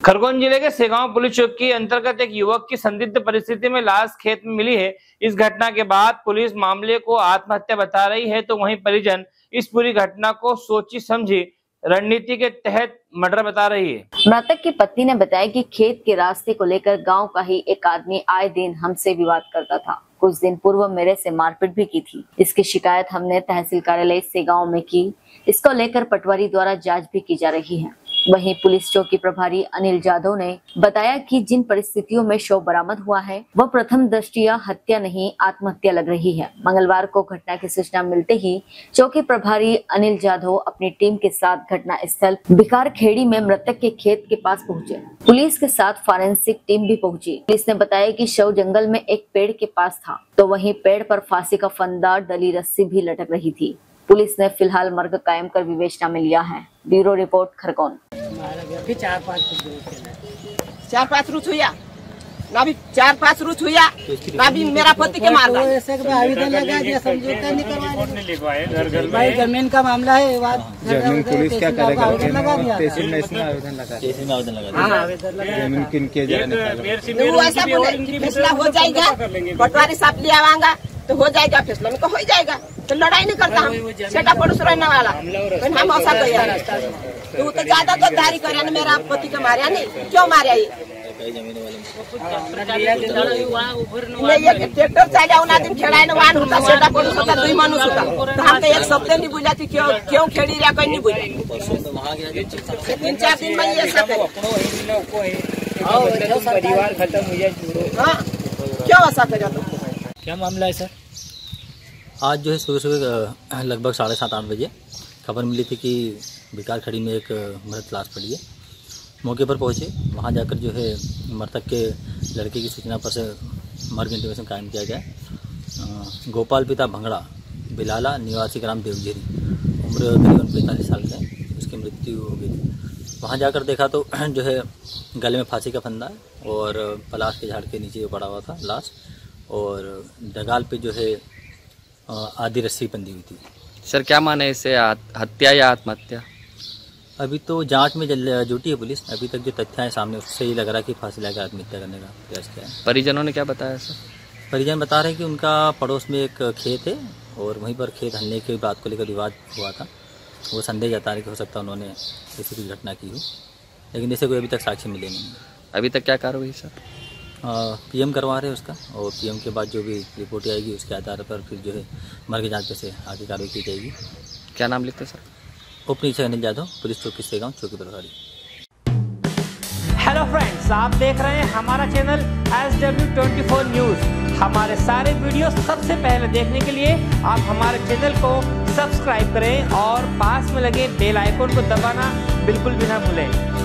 खरगोन जिले के सेगांव पुलिस चौकी अंतर्गत एक युवक की संदिग्ध परिस्थिति में लाश खेत में मिली है। इस घटना के बाद पुलिस मामले को आत्महत्या बता रही है, तो वहीं परिजन इस पूरी घटना को सोची समझी रणनीति के तहत मर्डर बता रही है। मृतक की पत्नी ने बताया कि खेत के रास्ते को लेकर गांव का ही एक आदमी आए दिन हमसे विवाद करता था। कुछ दिन पूर्व मेरे से मारपीट भी की थी। इसकी शिकायत हमने तहसील कार्यालय सेगांव में की। इसको लेकर पटवारी द्वारा जांच भी की जा रही है। वहीं पुलिस चौकी प्रभारी अनिल जाधव ने बताया कि जिन परिस्थितियों में शव बरामद हुआ है वह प्रथम दृष्टया हत्या नहीं आत्महत्या लग रही है। मंगलवार को घटना की सूचना मिलते ही चौकी प्रभारी अनिल जाधव अपनी टीम के साथ घटना स्थल बिकार खेड़ी में मृतक के खेत के पास पहुंचे। पुलिस के साथ फॉरेंसिक टीम भी पहुंची। पुलिस ने बताया कि शव जंगल में एक पेड़ के पास था, तो वहीं पेड़ पर फांसी का फंदा डली रस्सी भी लटक रही थी। पुलिस ने फिलहाल मर्ग कायम कर विवेचना में लिया है। Bureau report Khargone. 4-5 रूट हुआ ना भी 4-5 रूट हुआ ना भी मेरा पति के मार आवेदन लगा दिया, समझौता नहीं करवाया। भाई जमीन का मामला है, जमीन पुलिस क्या करेगा? तहसील में इसमें आवेदन लगा, जमीन किन के ऐसा बोले फैसला हो जाएगा, पटवारी साहब ले आवांगा तो हो जाएगा फैसला, में तो हो जाएगा। तो लड़ाई नहीं करता हम, सेटा पड़ोस रहने वाला हम ऐसा तो ज्यादा तो दारी करे मेरा पति को मारा नहीं, क्यों मारा ये ट्रैक्टर चला उना दिन खेड़ा वाहन होता सेटा पड़ोस होता 2 मानुस होता, तो हम तो एक शब्द नहीं बोला थी क्यों खेड़ी रहा, कोई नहीं बोला। 3-4 दिन में ये सब परिवार खत्म हो जाए, क्यों ऐसा कर? क्या मामला है सर? आज जो है सुबह लगभग 7:30-8 बजे खबर मिली थी कि बिकार खड़ी में एक मृत लाश पड़ी है। मौके पर पहुंचे, वहां जाकर जो है मृतक के लड़के की सूचना पर से मर्ग इंटीमेशन कायम किया गया। गोपाल पिता भंगड़ा बिलाला निवासी ग्राम देवझेरी, उम्र करीबन 45 साल का है, उसकी मृत्यु हो गई थी। वहां जाकर देखा तो जो है गले में फांसी का फंदा और पलाश के झाड़ के नीचे पड़ा हुआ था लाश, और डगाल पे जो है आधी रस्सी बंधी हुई थी। सर क्या माने इसे, हत्या या आत्महत्या? अभी तो जांच में जुटी है पुलिस। अभी तक जो तथ्य है सामने उससे ही लग रहा है कि फांसी लगा आत्महत्या करने का प्रयास किया है। परिजनों ने क्या बताया सर? परिजन बता रहे हैं कि उनका पड़ोस में एक खेत है और वहीं पर खेत हलने की बात को लेकर विवाद हुआ था। वो संदेह जता रहे कि हो सकता है उन्होंने किसी की घटना की हो, लेकिन जैसे कोई अभी तक साक्ष्य मिले नहीं। अभी तक क्या कार्रवाई सर? पीएम करवा रहे हैं उसका, और पीएम के बाद जो भी रिपोर्ट आएगी उसके आधार पर फिर जो है मर्ग जांच से आगे कार्रवाई की जाएगी। क्या नाम लिखते सर? उप निरीक्षक अनिल जाधव, पुलिस चौकी सेगांव, चौकी प्रभारी। हेलो फ्रेंड्स, आप देख रहे हैं हमारा चैनल SW24 न्यूज। हमारे सारे वीडियो सबसे पहले देखने के लिए आप हमारे चैनल को सब्सक्राइब करें और पास में लगे बेल आइकन को दबाना बिल्कुल भी ना भूलें।